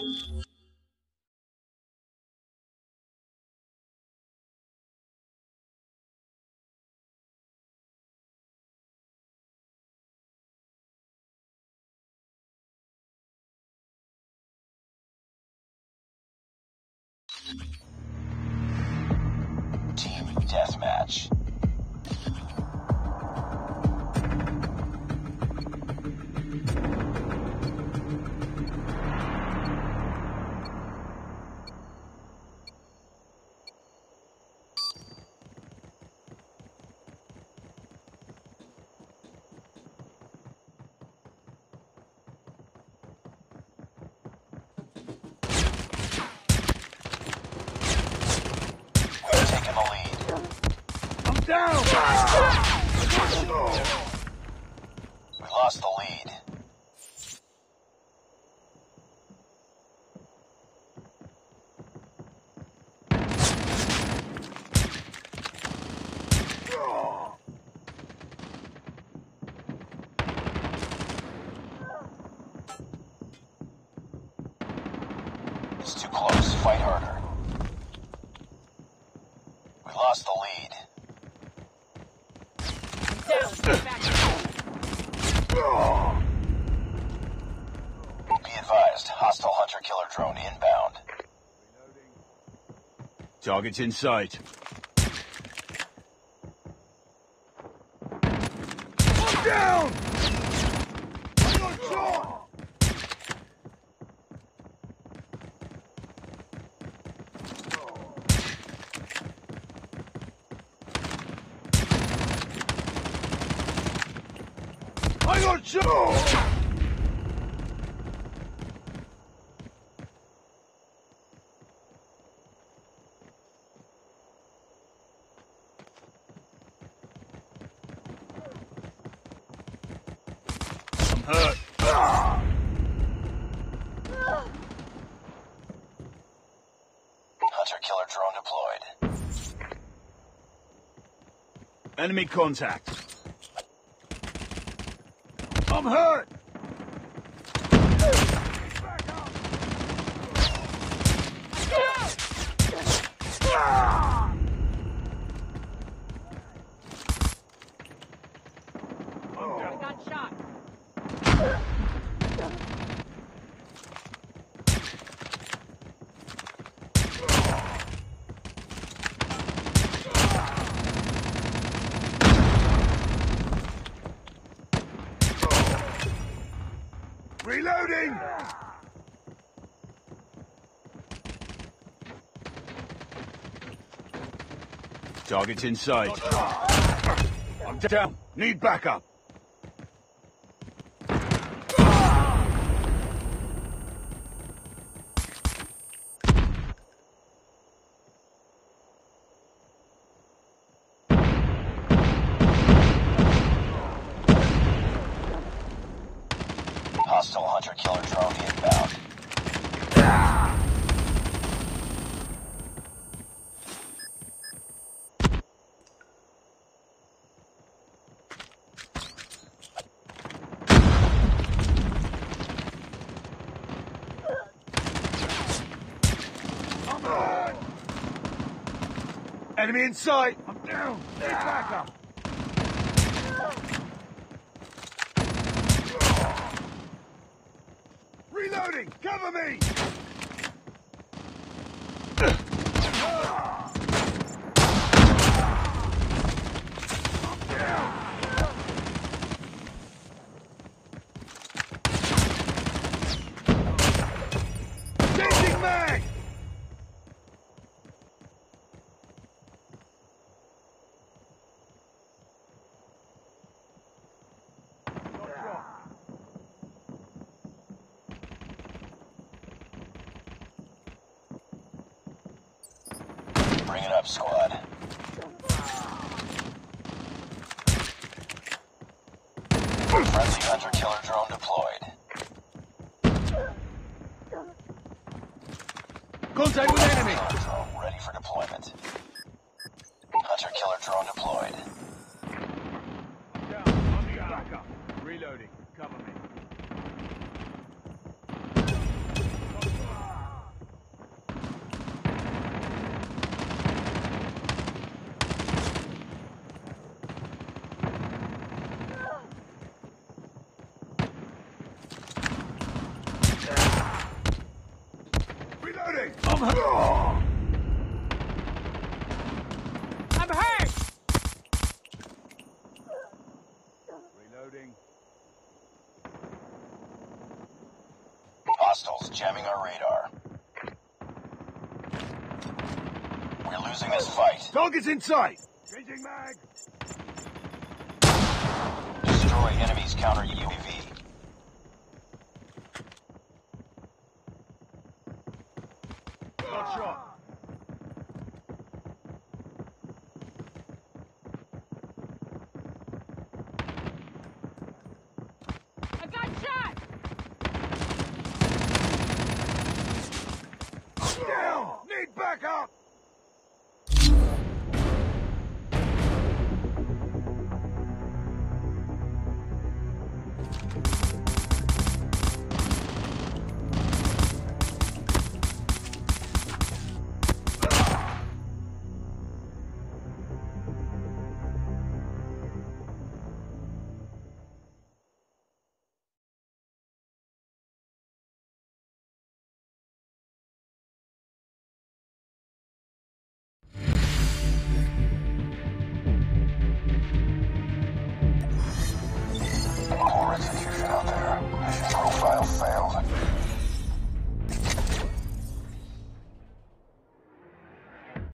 Team deathmatch. We're taking the lead. I'm down! We lost the lead. It's too close. Fight harder. We lost the lead. Be advised, hostile hunter-killer drone inbound. Target's in sight. I'm down! I got a shot! I got shot! I'm hurt. Hunter-killer drone deployed. Enemy contact. I'm hurt! I got shot. Reloading! Target's in sight. I'm down. Need backup. Hostile hunter-killer drone inbound. Enemy in sight. I'm down. Need backup. Reloading. Cover me. Changing mag. Bring it up, squad. Friendly hunter-killer drone deployed. Contact with enemy. Hunter-killer drone ready for deployment. Hunter-killer drone deployed. Down. I need backup. Reloading. Cover me. jamming our radar. We're losing this fight. Target's in sight. Changing mag. Destroy enemy's counter UAV. Got shot. I got shot! Down. Need backup. Poor execution out there. Mission profile failed.